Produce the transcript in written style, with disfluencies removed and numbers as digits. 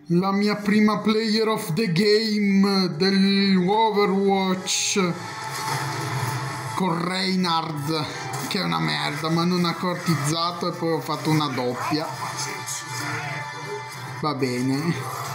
La mia prima player of the game del Overwatch con Reinhardt, che è una merda, ma non ha cortizzato e poi ho fatto una doppia. Va bene.